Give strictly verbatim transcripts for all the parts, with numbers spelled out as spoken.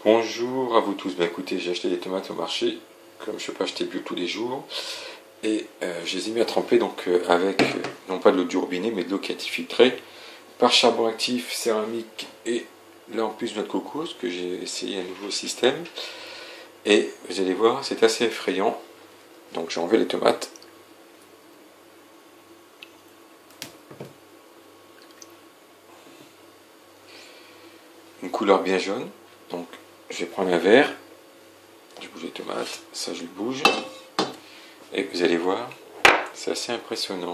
Bonjour à vous tous. Ben écoutez, j'ai acheté des tomates au marché, comme je ne peux pas acheter bio tous les jours, et euh, je les ai mis à tremper donc euh, avec, euh, non pas de l'eau du robinet, mais de l'eau qui a été filtrée par charbon actif, céramique et là en plus noix de coco, parce que j'ai essayé un nouveau système. Et vous allez voir, c'est assez effrayant. Donc j'ai enlevé les tomates. Une couleur bien jaune. Donc je vais prendre un verre. Je bouge les tomates, ça je le bouge. Et vous allez voir, c'est assez impressionnant.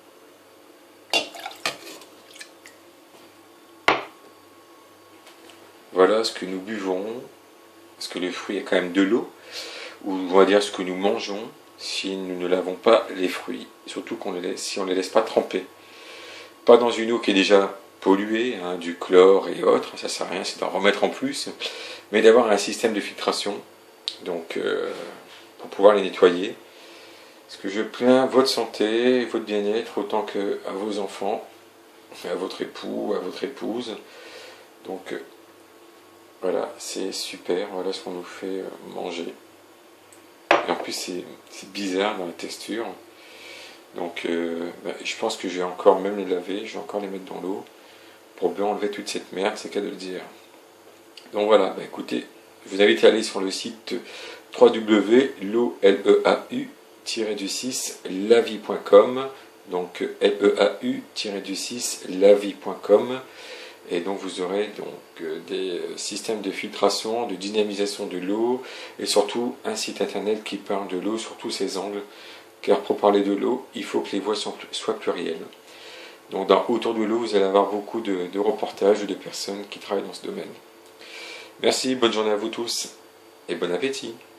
Voilà ce que nous buvons, parce que le fruit est quand même de l'eau, ou on va dire ce que nous mangeons si nous ne lavons pas les fruits, surtout qu'on les laisse, si on ne les laisse pas tremper. Pas dans une eau qui est déjà polluée, hein, du chlore et autres, ça sert à rien, c'est d'en remettre en plus, mais d'avoir un système de filtration, donc euh, pour pouvoir les nettoyer. Parce que je plains votre santé, votre bien-être, autant qu'à vos enfants, à votre époux, à votre épouse. Donc euh, voilà, c'est super, voilà ce qu'on nous fait manger. Et en plus c'est bizarre dans la texture. Donc euh, bah, je pense que je vais encore même les laver, je vais encore les mettre dans l'eau pour bien enlever toute cette merde, c'est qu'à de le dire. Donc voilà, bah, écoutez, je vous invite à aller sur le site w w w point leau six lavie point com, donc leau six lavie point com. Et donc vous aurez donc des systèmes de filtration, de dynamisation de l'eau et surtout un site internet qui parle de l'eau sur tous ses angles. Car pour parler de l'eau, il faut que les voix soient plurielles. Donc dans Autour de l'eau, vous allez avoir beaucoup de, de reportages de personnes qui travaillent dans ce domaine. Merci, bonne journée à vous tous et bon appétit.